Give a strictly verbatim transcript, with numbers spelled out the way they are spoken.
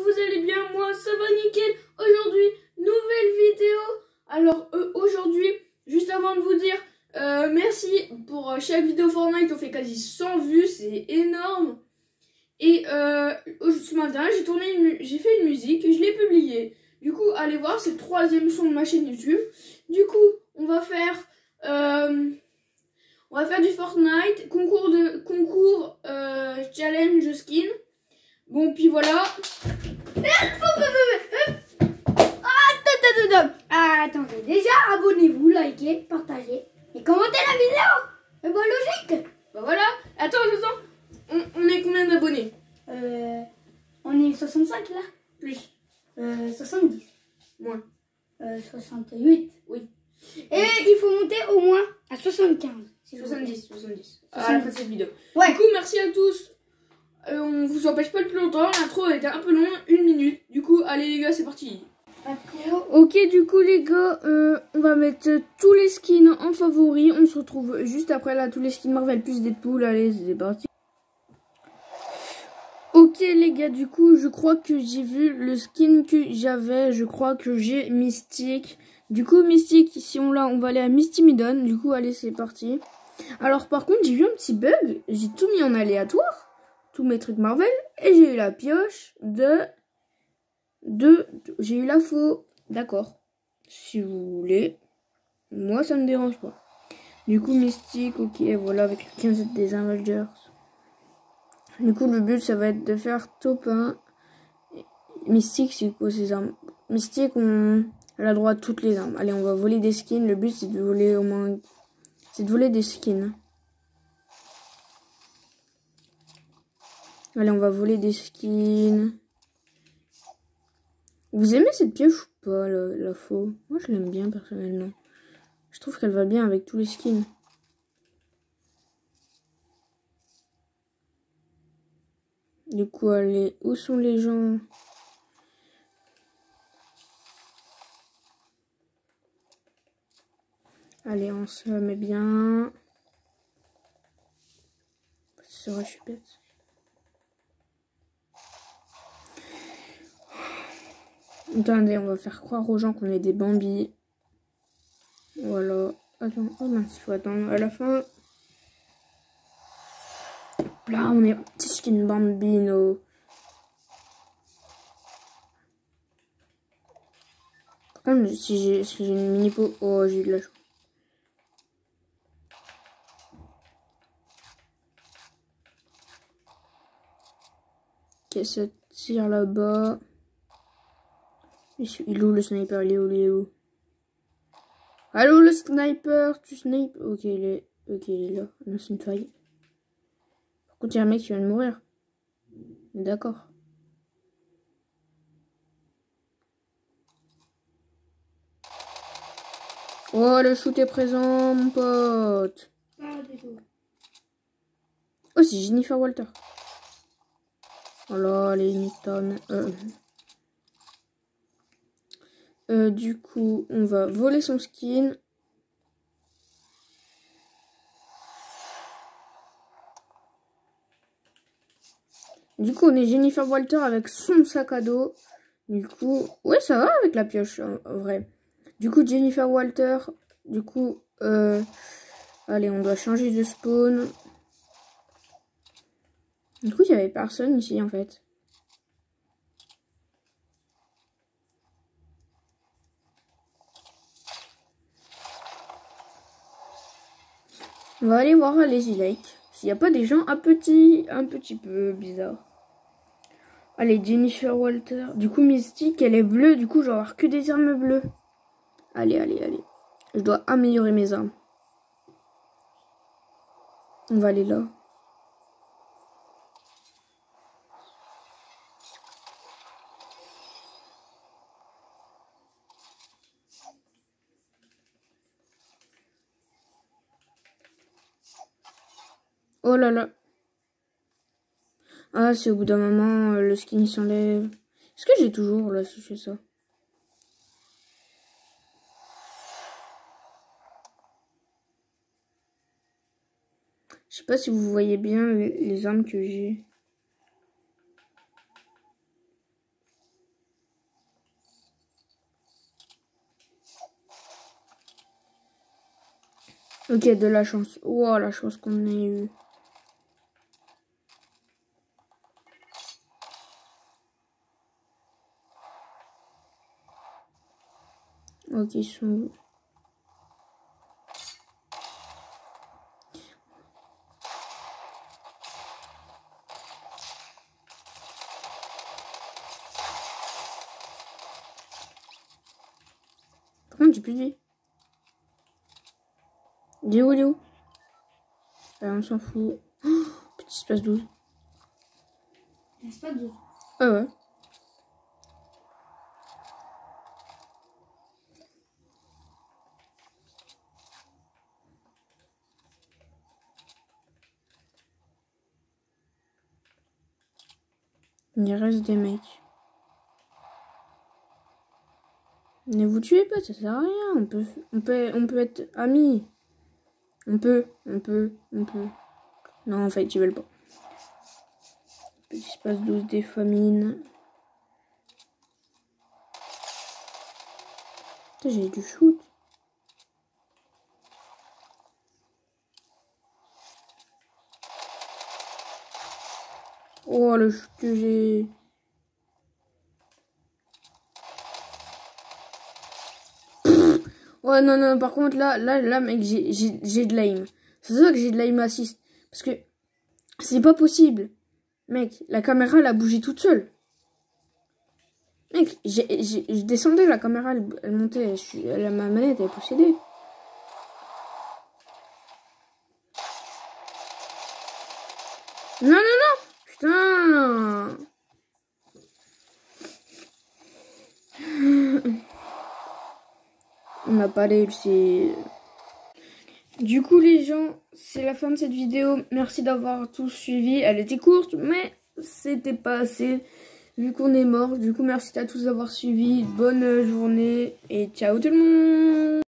vous allez bien? Moi, ça va nickel. Aujourd'hui, nouvelle vidéo. Alors, euh, aujourd'hui, juste avant de vous dire, euh, merci pour euh, chaque vidéo Fortnite. On fait quasi cent vues, c'est énorme. Et euh, ce matin, j'ai tourné, une j'ai fait une musique et je l'ai publiée. Du coup, allez voir, c'est le troisième son de ma chaîne YouTube. Du coup, on va faire... Euh, On va faire du Fortnite, concours de concours euh, challenge skin. Bon, puis voilà. Ah, attendez, déjà abonnez-vous, likez, partagez et commentez la vidéo. C'est pas logique. Bah voilà. Attends, attends. On, on est combien d'abonnés? Euh, on est soixante-cinq là. Plus. Euh, soixante-dix. Moins. Euh, soixante-huit. Oui. Et il faut monter au moins à soixante-quinze. soixante-dix. soixante-dix. À la fin de cette vidéo. Ouais. Du coup, merci à tous. Euh, on vous empêche pas le plus longtemps. L'intro a été un peu longue, une minute. Du coup, allez les gars, c'est parti. Ok, du coup les gars, euh, on va mettre tous les skins en favori. On se retrouve juste après là, tous les skins Marvel plus Deadpool. Allez, c'est parti. Ok les gars, du coup, je crois que j'ai vu le skin que j'avais. Je crois que j'ai Mystique. Du coup, Mystique, si on l'a, on va aller à Misty Midon. Du coup, allez, c'est parti. Alors par contre, j'ai vu un petit bug. J'ai tout mis en aléatoire, tous mes trucs Marvel, et j'ai eu la pioche de... de... J'ai eu la faux. D'accord. Si vous voulez. Moi, ça me dérange pas. Du coup, Mystique, ok, voilà, avec le quinze des Avengers. Du coup, le but, ça va être de faire top un. Mystique, c'est quoi ces armes? Mystique, on... elle a droit à toutes les armes. Allez, on va voler des skins. Le but, c'est de voler au moins... C'est de voler des skins. Allez, on va voler des skins. Vous aimez cette pioche ou pas, la, la faux? Moi, je l'aime bien, personnellement. Je trouve qu'elle va bien avec tous les skins. Du coup, allez, où sont les gens? Allez, on se met bien. C'est vrai, je suis bête. Attendez, on va faire croire aux gens qu'on est des Bambi. Voilà. Attends, oh mince, il faut attendre à la fin. Là, on est petit skin Bambino. Par contre, si j'ai si j'ai une mini peau, oh, j'ai eu de la chance. Ok, ça tire là-bas. Il est où le sniper? Il est où? Il est où? Allô le sniper? Tu snipe? Ok, il est, ok, il est là. Non, c'est une faille. Par contre, il y a un mec qui vient de mourir. D'accord. Oh, le shoot est présent, mon pote. Ah, désolé. Oh, c'est Jennifer Walter. Oh là, les Newton. Euh. Euh, du coup, on va voler son skin. Du coup, on est Jennifer Walter avec son sac à dos. Du coup, ouais, ça va avec la pioche, en vrai. Du coup, Jennifer Walter. Du coup, euh, allez, on doit changer de spawn. Du coup, il n'y avait personne ici, en fait. On va aller voir les e-like. S'il n'y a pas des gens un petit, un petit peu bizarres. Allez, Jennifer Walter. Du coup, Mystique, elle est bleue. Du coup, je vais avoir que des armes bleues. Allez, allez, allez. Je dois améliorer mes armes. On va aller là. Oh là là. Ah, c'est au bout d'un moment, le skin s'enlève. Est-ce que j'ai toujours là si je fais ça? Je sais pas si vous voyez bien les, les armes que j'ai. Ok, de la chance. Wow, la chance qu'on ait eu. Ok, ils sont où? Par contre, j'ai plus de vie. Il est où, il est où? Ah, on s'en fout. Oh, petit espace douze. Espace douze. Ah ouais. Il reste des mecs. Ne vous tuez pas, ça sert à rien. On peut, on peut, on peut être amis. On peut, on peut, on peut. Non, en fait, ils veulent pas. Petit espace douze des famines. J'ai du shoot. Oh, le shoot que j'ai. Ouais, non, non, par contre, là, là, là, mec, j'ai de l'aim. C'est ça que j'ai de l'aim assist. Parce que c'est pas possible. Mec, la caméra, elle a bougé toute seule. Mec, j'ai, j'ai, je descendais, la caméra, elle, elle montait. Je suis, elle, ma manette, elle est possédée. Non, non, non. Putain. On n'a pas réussi. Du coup, les gens, c'est la fin de cette vidéo. Merci d'avoir tous suivi. Elle était courte, mais c'était pas assez vu qu'on est mort. Du coup, merci à tous d'avoir suivi. Bonne journée et ciao tout le monde.